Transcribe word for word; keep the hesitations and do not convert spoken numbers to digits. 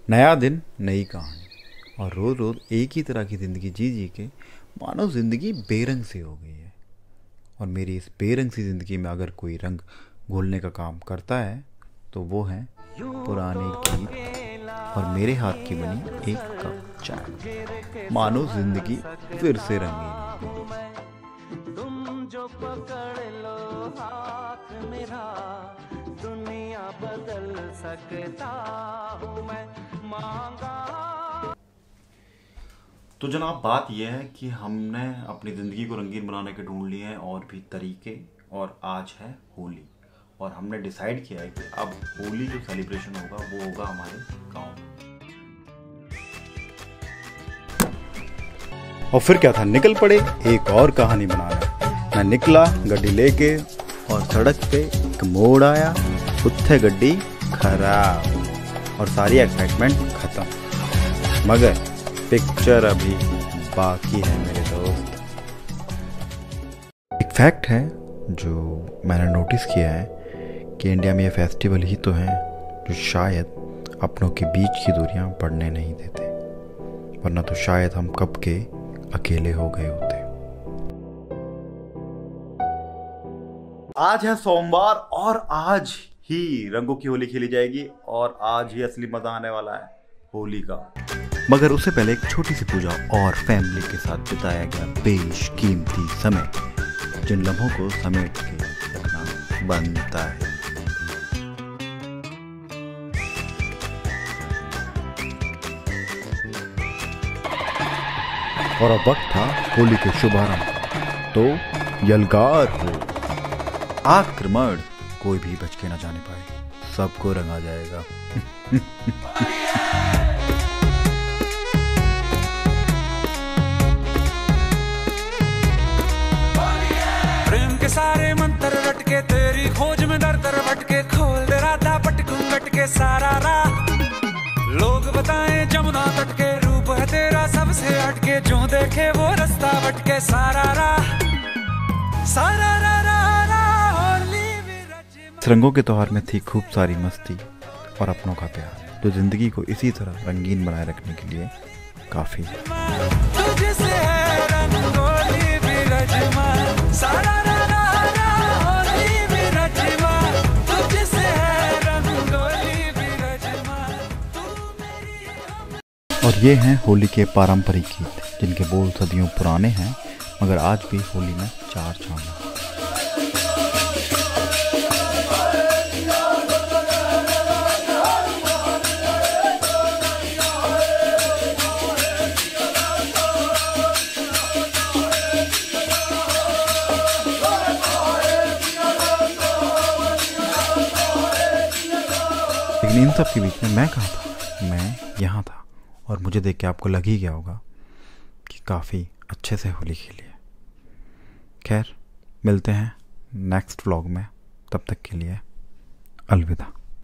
नया दिन नई कहानी और रोज़ रोज़ एक ही तरह की ज़िंदगी जी जी के मानो ज़िंदगी बेरंग सी हो गई है। और मेरी इस बेरंग सी ज़िंदगी में अगर कोई रंग घोलने का काम करता है तो वो है पुराने गीत और मेरे हाथ की बनी एक कप चाय। मानो ज़िंदगी फिर से रंगीन हो गई। तुम जो पकड़ लो हाथ मेरा, दुनिया बदल सकता हूँ मैं, मांगा। तो जनाब बात यह है कि हमने अपनी ज़िंदगी को रंगीन बनाने के ढूंढ लिए हैं और भी तरीके, और आज है होली और हमने डिसाइड किया है कि अब होली जो सेलिब्रेशन होगा वो होगा हमारे गांव में। और फिर क्या था, निकल पड़े एक और कहानी बनाना। मैं निकला गड्डी लेके और सड़क पे एक मोड़ आया, उत्थे गड्डी खराब और सारी एक्साइटमेंट खत्म। मगर पिक्चर अभी बाकी है मेरे दोस्त। एक फैक्ट है जो मैंने नोटिस किया है कि इंडिया में ये फेस्टिवल ही तो है जो शायद अपनों के बीच की दूरियां बढ़ने नहीं देते, वरना तो शायद हम कब के अकेले हो गए होते। आज है सोमवार और आज ही रंगों की होली खेली जाएगी और आज ही असली मजा आने वाला है होली का। मगर उससे पहले एक छोटी सी पूजा और फैमिली के साथ बिताया गया बेशकीमती समय, जिन लम्हों को समेट के रखना बनता है। और अब वक्त था होली के शुभारंभ का, तो यलगार हो आक्रमण, कोई भी बच के ना जाने पाए, सबको रंगा जाएगा। प्रेम के सारे मंत्र रटके, तेरी खोज में दर दर भटके, खोल दे राधा पटकू गटके सारा राह। लोग बताएं जमुना तट के, रूप है तेरा सबसे हटके, जो देखे वो रास्ता भटके सारा राह सारा रा रा रा। रंगों के त्योहार में थी खूब सारी मस्ती और अपनों का प्यार, जो जिंदगी को इसी तरह रंगीन बनाए रखने के लिए काफी है। और ये हैं होली के पारंपरिक गीत, जिनके बोल सदियों पुराने हैं मगर आज भी होली में चार चांद हैं। लेकिन इन सब के बीच में मैं कहाँ था? मैं यहाँ था और मुझे देख के आपको लग ही गया होगा कि काफ़ी अच्छे से होली खेली है। खैर, मिलते हैं नेक्स्ट व्लॉग में, तब तक के लिए अलविदा।